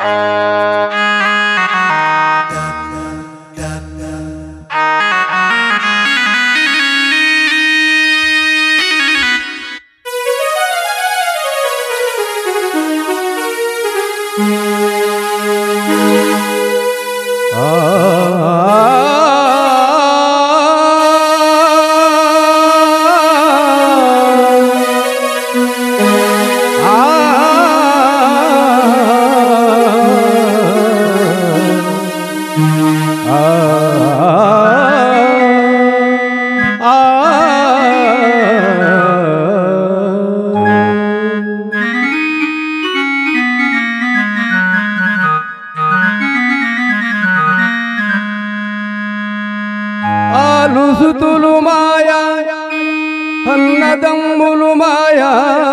ఆలుసుతులు మాయా అన్నదమ్ములు మాయా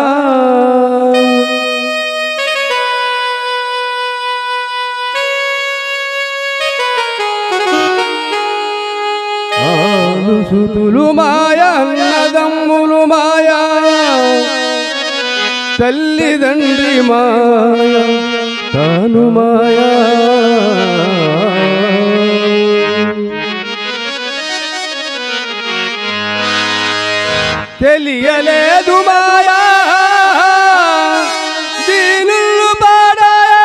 ఆలుసుతులు మాయా అన్నదమ్ములు మాయా తల్లిదండ్రి మాయా తాను మాయా తెలియలేదు మాయా దీనులు పాడాయే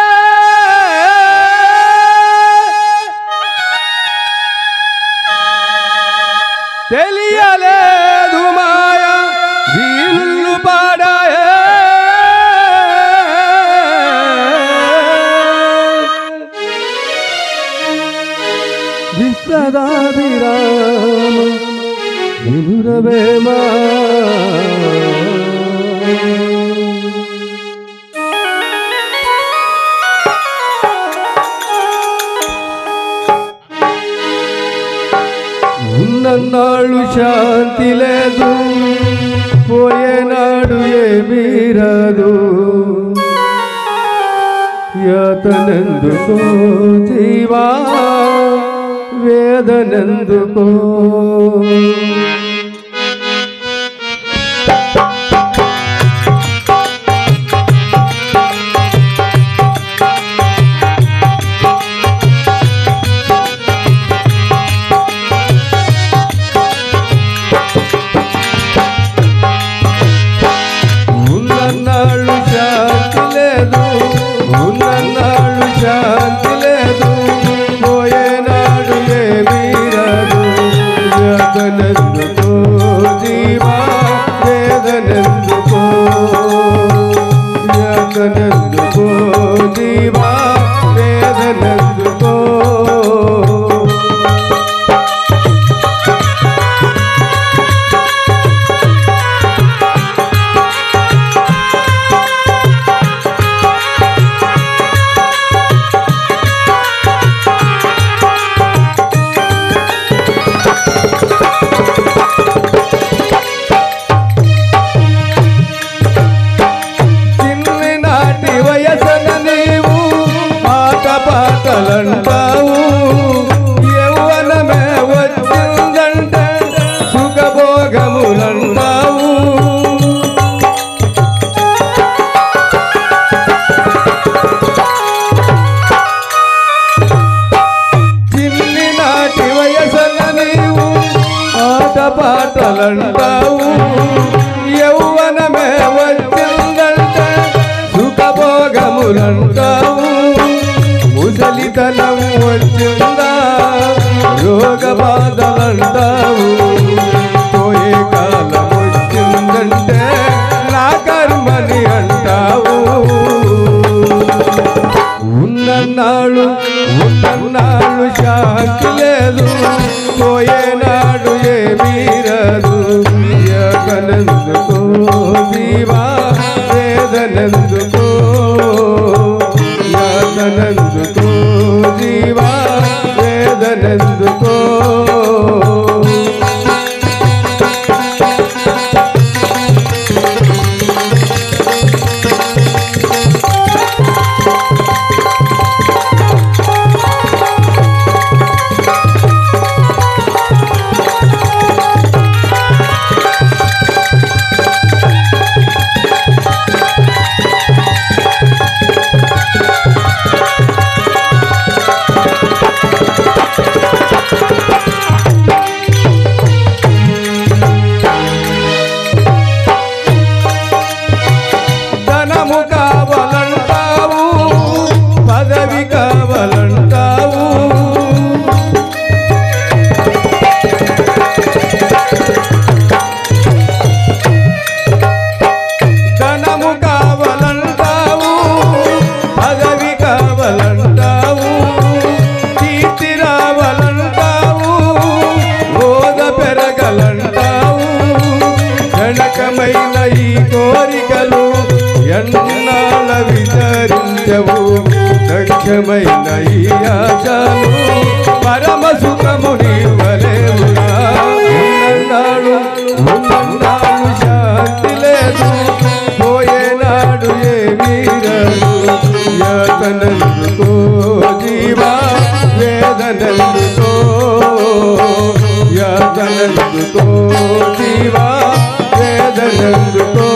తెలియలేదు మాయా దీనులు పాడాయే విశ్వదాభిరామ వినురవేమా ఉన్నన్నాళ్ళు శాంతి లేదు పోయేనాడు ఏమీ రాదు యాతనెందుకో జీవా వేదనెందుకో ఉన్నన్నాళ్ళు శాంతి లేదు ఉన్నన్నాళ్ళు శాంతి లేదు పోయేనాడు ఏమీ రాదు యాతనెందుకో జీవా వేదనెందుకో యాతనెందుకో జీవా వేదనెందుకో పాటలంటావు యవ్వనమే వచ్చిందంటే సుఖభోగములంటావు చిన్ని నాటి వయసున నీవు ఆట పాటలంటావు యవ్వనమే వచ్చిందంటే సుఖభోగములంటావు ముసలితనం వచ్చిందా రోగ బాధలంటావు పోయే కాలం వచ్చిందంటే నా కర్మని అంటావు ఉన్నన్నాళ్ళు శాంతి లేదు పోయేనాడు ఏమీ రాదు యాతనెందుకో జీవా వేదనెందుకో యాతనెందుకో జీవా వేదనెందుకో పదవి కావాలంటావు ధనము కావాలంటావు పదవి కావాలంటావు కీర్తి రావాలంటావు హోద పెరగలంటావు జనకమైన ఈ కోరికలు ఎన్నాళ్ళ విచారించవు దక్షమైన ఈ ఆశలు పరమ సుఖము నీవలేవురా ఉన్నన్నాళ్ళు శాంతి లేదు పోయేనాడు ఏమీ రాదు యాతనెందుకో జీవా వేదనెందుకో యాతనెందుకో జీవా వేదనెందుకో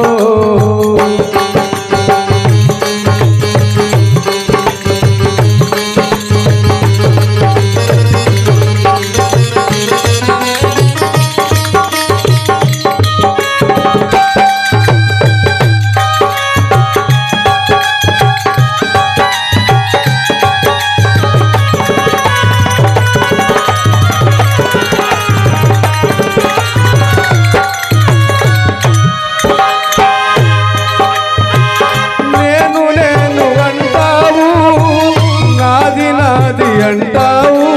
అంటావు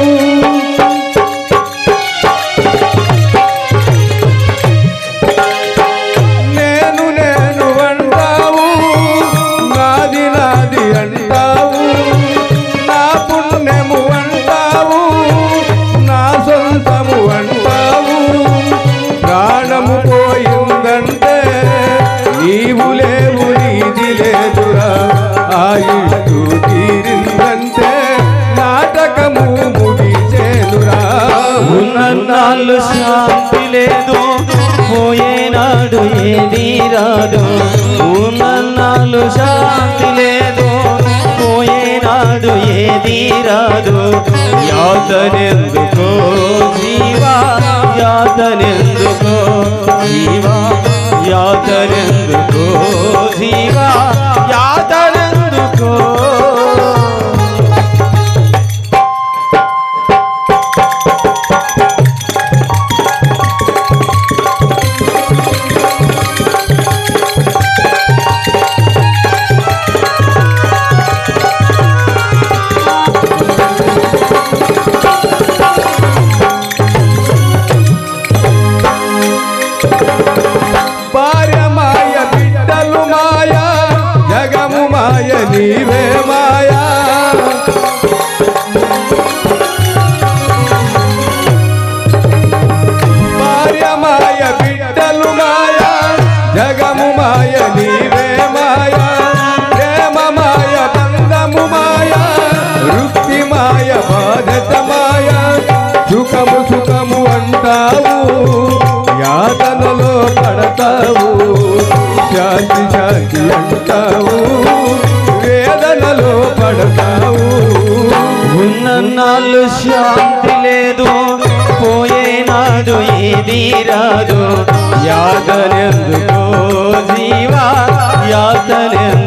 నేను అంటావు నాది నాది అంటావు నా పుణ్యము అంటావు నా సొంతము అంటావు ప్రాణము పోయిందంటే నీవు లేవు నీది లేదురా ఆయుష్టు తీరిందంటే నాటకము ముగిసేనురా ఉన్నన్నాళ్ళు శాంతి లేదు పోయేనాడు ఏది రాదు ఉన్నన్నాళ్ళు శాంతి లేదు పోయేనాడు ఏది రాదు యాతనెందుకో జీవా యాతనెందుకో జీవా యాతనెందుకో జీవా యాతనెందుకో భార్య మాయ బిడ్డలు మాయ జగము మాయ నీవే మాయా భార్య మాయ బిడ్డలు మాయ జగము మాయ నీవే మాయా ప్రేమ మాయ బంధము మాయ వృత్తి మాయ బాధ్యత మాయ సుఖము సుఖము అంటావు యాతనలో పడతావు శాంతి శాంతి అంటావు వేదనలో పడతావు ఉన్నన్నాళ్ళు శాంతి లేదు పోయేనాడు ఏది రాదు యాతనెందుకో జీవా యాతనెందుకో